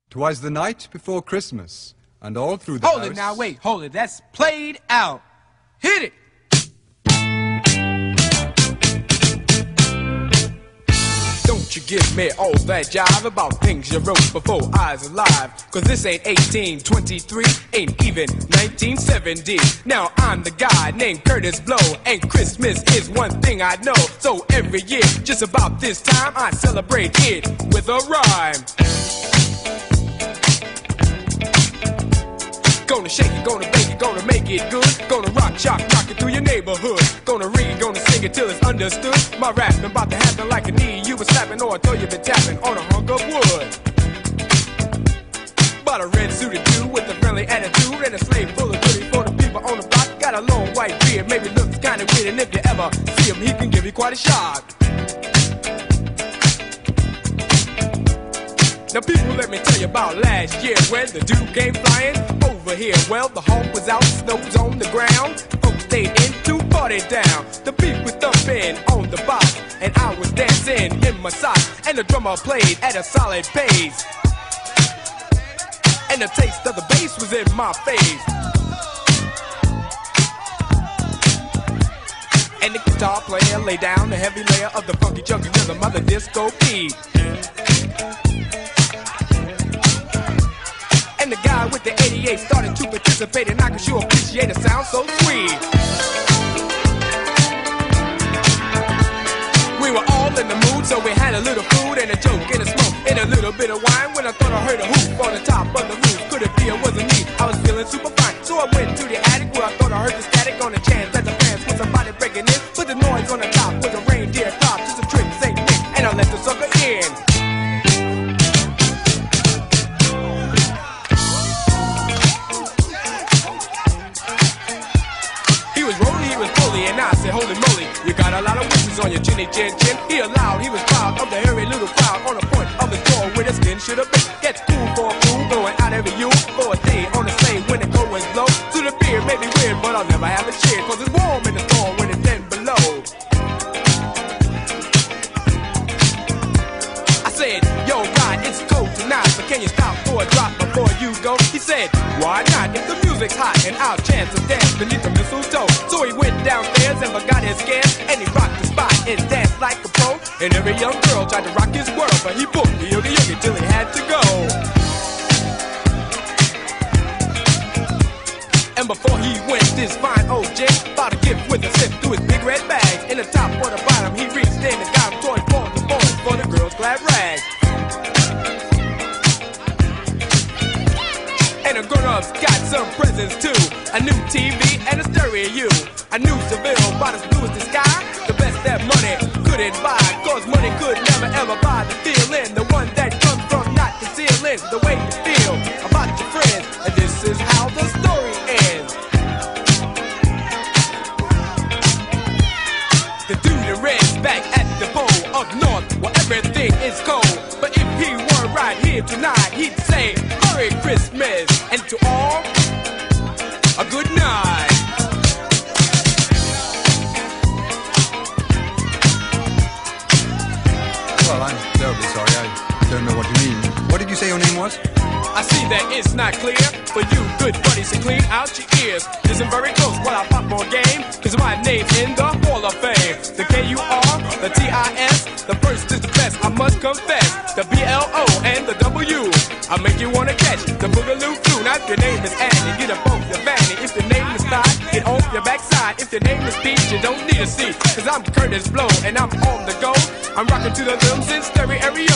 'Twas the night before Christmas, and all through the Hold house... it now, wait, hold it. That's played out. Hit it! Don't you give me all that jive about things you wrote before I was alive. Cause this ain't 1823, ain't even 1970. Now I'm the guy named Curtis Blow, and Christmas is one thing I know. So every year, just about this time, I celebrate it with a rhyme. Gonna shake it, gonna bake it, gonna make it good. Gonna rock, shock, rock it through your neighborhood. Gonna read, gonna sing it till it's understood. My rapping about to happen like a knee you was slapping, or I told you been tapping on a hunk of wood. Bought a red suited dude with a friendly attitude and a slave full of goodies for the people on the block. Got a long white beard, maybe looks kinda weird, and if you ever see him, he can give you quite a shock. Now people, let me tell you about last year when the dude came flying over here. Well, the hawk was out, snow's on the ground. Folks stayed in to party down. The beat was thumping on the box, and I was dancing in my socks. And the drummer played at a solid pace, and the taste of the bass was in my face. And the guitar player laid down the heavy layer of the funky chunky rhythm of the disco beat. And the guy with the 88 started to participate, and I could sure appreciate a sound so sweet. We were all in the mood, so we had a little food and a joke and a smoke and a little bit of wine. When I thought I heard a hoop on the top of the roof, could it be it wasn't me? I was feeling super fine, so I went to the attic where I thought I heard the static on the chance that the fans was somebody breaking in. But the noise on the top was a reindeer clock, just a trick, Saint Nick, and I let the sucker in. And I said, holy moly, you got a lot of wishes on your chinny chin chin. He allowed, he was proud of the hairy little crowd on the point of his door where the skin should have been. Gets cool for a fool, going out every you for a day on the sleigh when the cold winds blow. To the beer may be weird, but I'll never have a cheer, cause it's warm in the storm when it's 10 below. I said, yo, Rod, it's cold tonight, so can you stop for a drop before you go? He said, why not? If the music's hot and our chance to dance beneath the mistletoe. So he went downstairs and forgot his scams, and he rocked the spot and danced like a pro. And every young girl tried to rock his world, but he booked the yogi till he had to go. And before he went, this fine old gent bought a gift with a sip through his big red bags. In the top or the bottom, he reached in and got him toy for the boys for the girls' glad rags. And the grown-ups got some presents too. A new TV and a stereo. A new Seville, about as blue as the sky. The best that money couldn't buy, cause money could never ever buy the feeling. The one that comes from not concealing the way you feel about your friends. And this is how the story ends. The dude in red's back at the pole up north where everything is cold. But if he were right here tonight, he'd say Merry Christmas, and to all, a good night. Well, I'm terribly sorry. I don't know what you mean. What did you say your name was? I see that it's not clear for you good buddies to clean out your ears. Listen very close while I pop more game, cause my name's in the Hall of Fame. The K-U-R, the T-I-S, the first is the best, I must confess. The B-L-O and the W, I make you wanna catch the Boogaloo Flu. Now if your name is Annie, get up off your fanny. If your name is Todd, get off your backside. If your name is Pete, you don't need a seat, cause I'm Curtis Blow and I'm on the go. I'm rocking to the rhythms in stereo.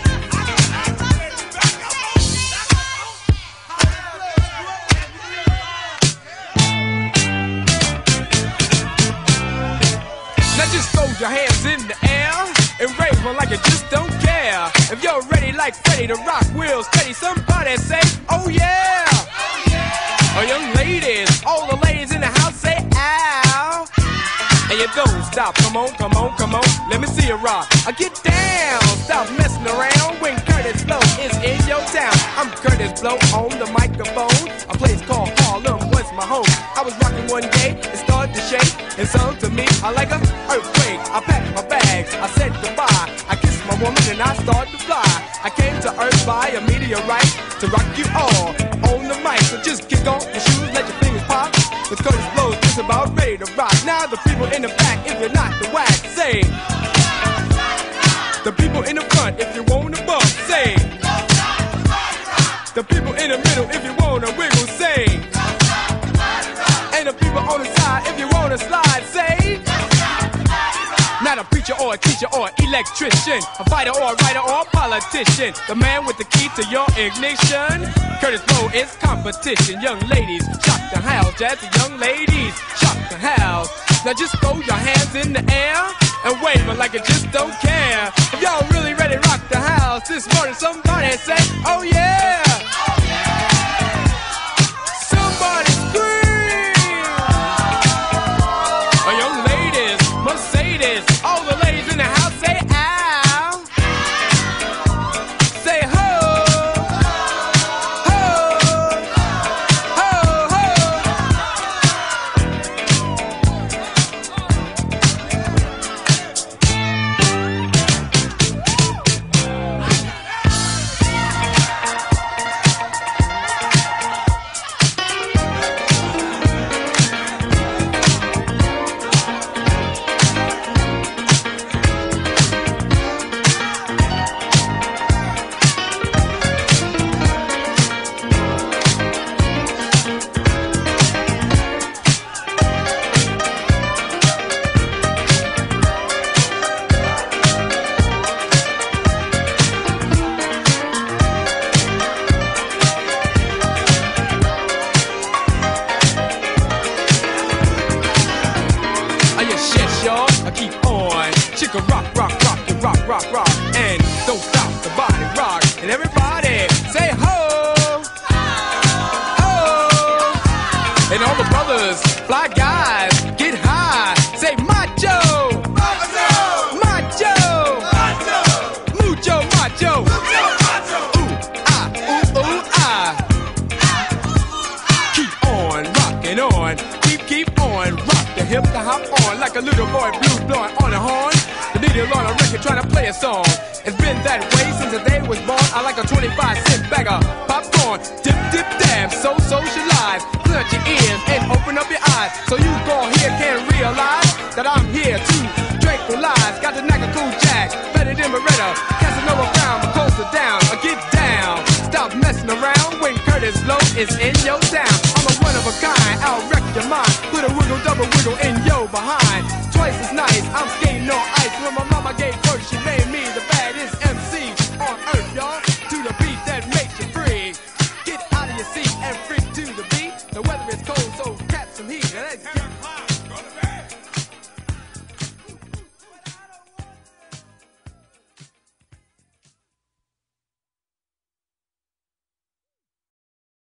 Just throw your hands in the air and raise one like you just don't care. If you're ready like Freddie to rock, real steady, somebody say, oh yeah! Oh yeah! Oh, young ladies, all the ladies in the house say, ow! And you don't stop, come on, come on, come on, let me see you rock. Get down, stop messing around when Curtis Blow is in your town. I'm Curtis Blow on the microphone. A place called Harlem was my home. I was rocking one day, it started to shake, and so to me, I like a earthquake. I packed my bags, I said goodbye. I kissed my woman and I started to fly. I came to Earth by a meteorite. to rock you all on the mic. So just kick off your shoes, let your fingers pop. With Curtis Blow, just about ready to rock. Now the people in the back, if you're not the whack, say. The people in the front, if you want to bump, say. The people in the middle, if you want to wiggle, say. And the people on the side, if you want to slide, say. Not a preacher or a teacher or an electrician, a fighter or a writer or a politician. The man with the key to your ignition. Curtis Blow is competition. Young ladies, shock the house. Jazzy young ladies, shock the house. Now just throw your hands in the air and wave it like you just don't care. If y'all really ready to rock the house this morning, somebody say, oh yeah! Oh yeah! Somebody scream! Oh, young ladies, Mercedes, all the ladies in the house say ow! Say ho! Ho! Ho! Ho! Keep on, chicka rock, rock, rock, and rock, rock, rock, and don't stop the body rock, and everybody say ho, ho, and all the brothers, fly guys, get high, say macho, macho, macho, macho, mucho macho, mucho macho, ooh ah, keep on rocking on, keep on, rock the hip, the hop on, like a little boy blue blowing on a horn. The needle on a record trying to play a song. It's been that way since the day was born. I like a 25-cent bag of popcorn. Dip, dip, dab, so socialize. Clench your ears and open up your eyes, so you go here can realize that I'm here to tranquilize. Got the knack of cool jack, better than Beretta. Casanova Brown, but closer down, or get down. Stop messing around when Curtis Blow is in your town. I'm a one of a kind, I'll wreck your mind. Put a wiggle, double wiggle in your behind. Twice as nice, I'm skating on ice. When my mama gave birth, she named me the baddest MC on earth, y'all. To the beat that makes you free. Get out of your seat and freak to the beat. The weather is